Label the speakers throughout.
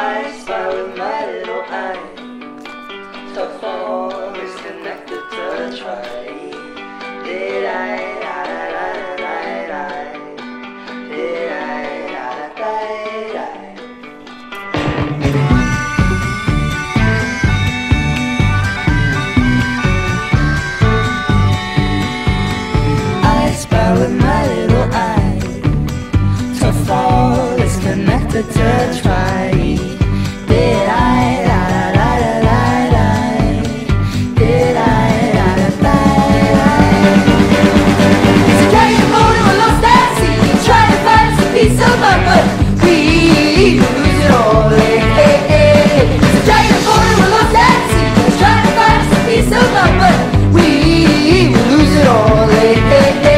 Speaker 1: I spy with my little eye. To fall is connected to try. Did I, da da da da da. Did I, da da da da. I spy with my little eye. To fall is connected to try. Did I, da da da da da. Did I, da da da da. It's a dragon boat and we're lost at sea, trying to find some peace of mind, but we lose it all. Hey, hey, hey. It's a dragon boat and we're lost at sea, trying to find some peace of mind, but we lose it all. Hey, hey, hey.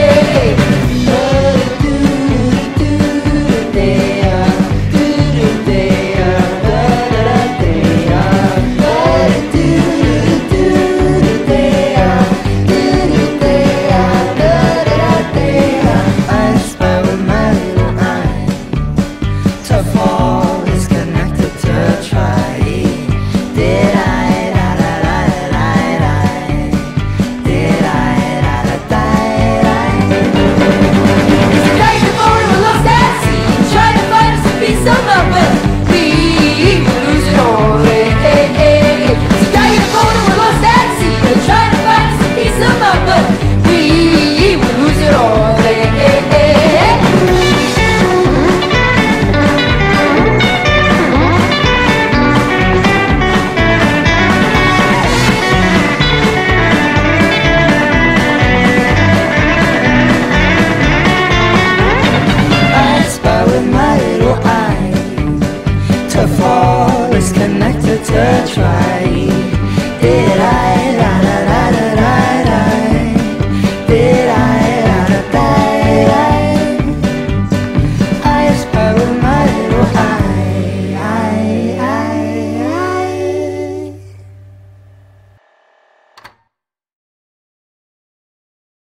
Speaker 1: To fall is connected to try.